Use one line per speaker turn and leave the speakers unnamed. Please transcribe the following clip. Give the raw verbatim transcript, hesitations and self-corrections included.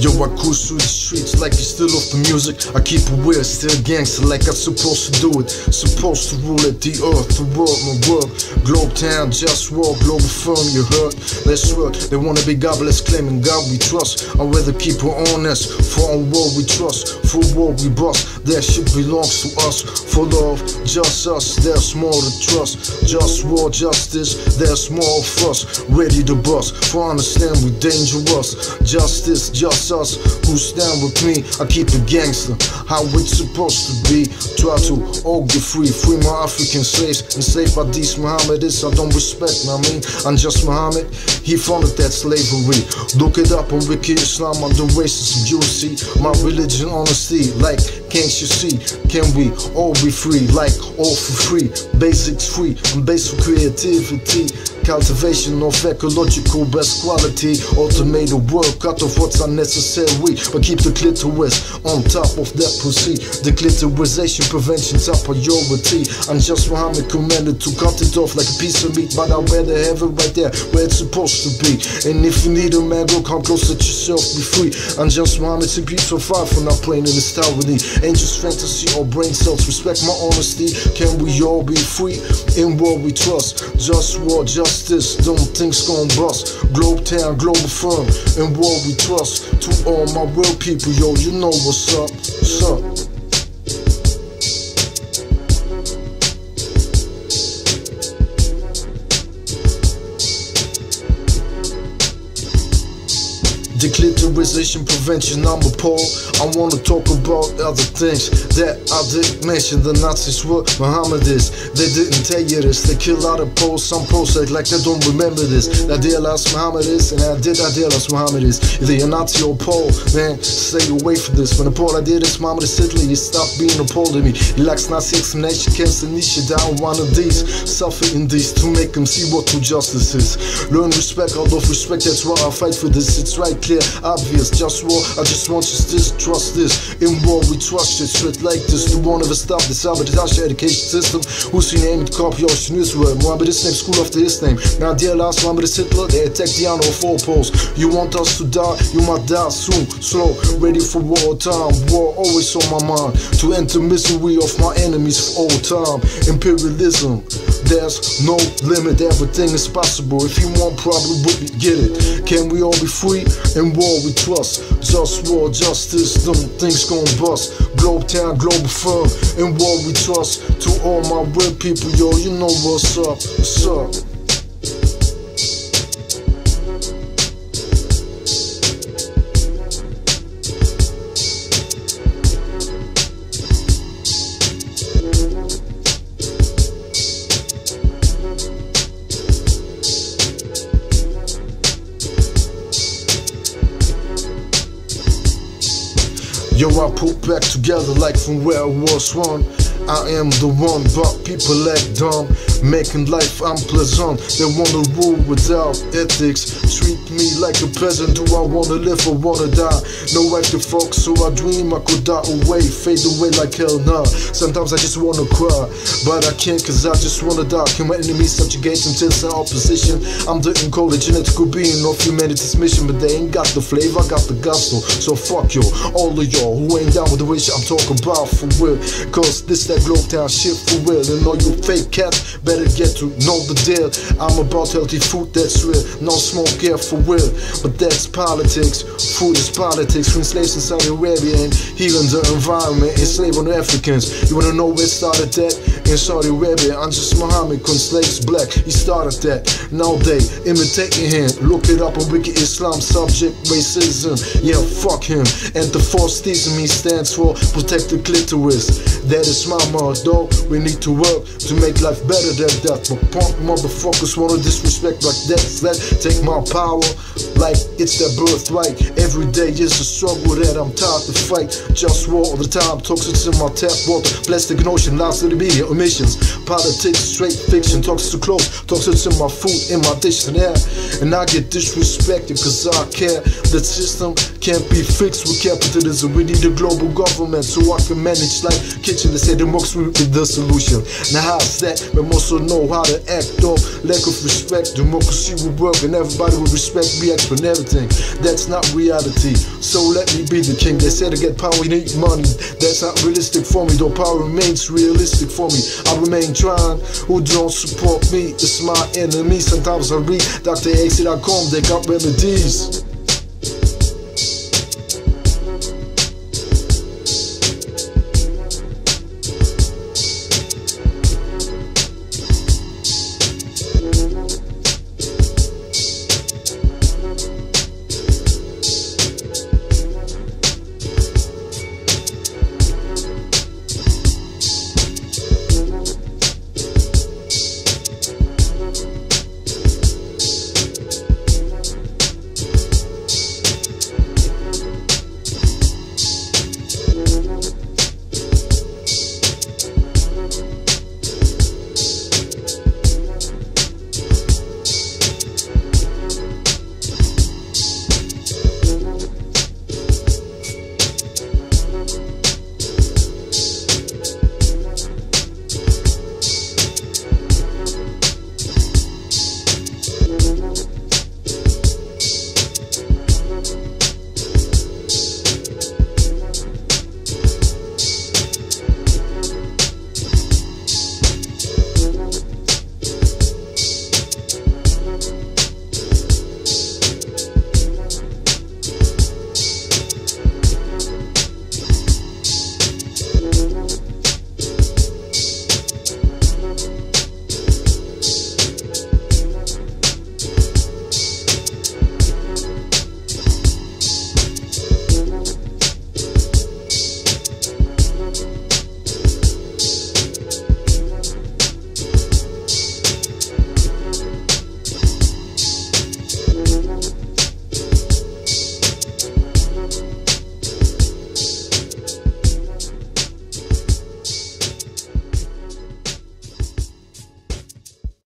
Yo, I cruise through the streets like it's still off the music. I keep it weird, still gangster like I'm supposed to do it. Supposed to rule at the earth, the world, my work. Globe town, JustWar, Globalfirm, you heard? Let's work. They wanna be godless, claiming God we trust. I'd rather keep it honest, for on war we trust. For war we bust, that shit belongs to us. For love, just us, there's more to trust. JustWar, justice, there's more of us. Ready to bust, for understand we dangerous. Justice, just us, who stand with me. I keep it gangster, how it's supposed to be. Try to all get free, free my African slaves. Enslaved by these Mohammedists I don't respect, I mean, I'm just Muhammad. He founded that slavery. Look it up on Wiki Islam, I'm the racist Jew. See, my religion honesty, like, can't you see? Can we all be free, like, all for free? Basics free, and basic creativity. Cultivation of ecological best quality. Automated work, cut off what's unnecessary, but keep the clitoris on top of that pussy. The clitorisation prevention's a priority. I'm just Muhammad commanded to cut it off like a piece of meat, but I'd rather have it right there where it's supposed to be. And if you need a man, go come close, let yourself be free. I'm just Muhammad, to be so far from not playing in this tyranny. Ain't just fantasy or brain cells, respect my honesty. Can we all be free? In war we trust. JustWar, justice, them things gon' bust. Globe town, Globalfirm, in war we trust. To all my real people, yo, you know what's up, what's up. Declitterization prevention, I'm appalled. I wanna talk about other things that I didn't mention. The Nazis were Mohammedists. They didn't tell you this. They kill out of Poles. Some Poles act like they don't remember this. I realized Mohammedists, and I did I realize Mohammedists. Either you're Nazi or Pole, man, stay away from this. When the Pole I did this, Mohammedist Hitler, you stop being a Pole to me. He likes Nazi explanation, cancer niche down one of these. Suffer in these to make them see what true justice is. Learn respect out of respect, that's why I fight for this. It's right clear, obvious, JustWar, I just want you to trust this. In war we trust it, straight like this. The one of us stop the sabotage education system. Who's your name? Copy ocean Israel. Mohammedist name, school after his name. Now dear last Mohammedist Hitler, they attack the honor of all poles. You want us to die, you might die soon. Slow, ready for war time. War always on my mind. To enter misery of my enemies for all time. Imperialism, there's no limit, everything is possible. If you want problem, we get it. Can we all be free? In war we trust. JustWar, justice, them things gon' bust. Globe town, Globalfirm, in war we trust. To all my real people, yo, you know what's up, what's up. Yo, I put back together like from where I was one. I am the one, but people act dumb, making life unpleasant. They wanna rule without ethics, treat me like a peasant. Do I wanna live or wanna die? No right to fuck, so I dream I could die away, fade away like hell nah. Sometimes I just wanna cry, but I can't cause I just wanna die. Can my enemies subjugate until some opposition? I'm the encoded genetical being of humanity's mission, but they ain't got the flavor, I got the gospel. So fuck yo, all of y'all who ain't down with the wish I'm talking about for real. Cause this that Globe town shit for real. And all you fake cats better get to know the deal. I'm about healthy food that's real, no smoke here for real. But that's politics, food is politics. When slaves in Saudi Arabia and healing the environment, enslaving the Africans. You wanna know where it started that? In Saudi Arabia, I'm just Muhammad, when slaves black, he started that. Now they imitating him, look it up on Wiki Islam, subject racism. Yeah, fuck him. And the false theism he stands for, protect the clitoris. That is my motto, we need to work to make life better than that. But punk motherfuckers wanna disrespect like that. Let take my power like it's their birthright. Every day is a struggle that I'm tired to fight. JustWar all the time, toxins in my tap water. Plastic notion, lies to the media, emissions. Politics, straight fiction, talks too close. Toxins in my food, in my dish and air. And I get disrespected cause I care. The system can't be fixed with capitalism. We need a global government so I can manage like kitchen. They say democracy is the solution. Now how's that when most also know how to act off lack of respect. Democracy will work and everybody will respect me, expert everything. That's not reality, so let me be the king. They said to get power you need money, that's not realistic for me, though power remains realistic for me. I remain trying, who don't support me, it's my enemy. Sometimes I read Doctor X dot com, they got remedies.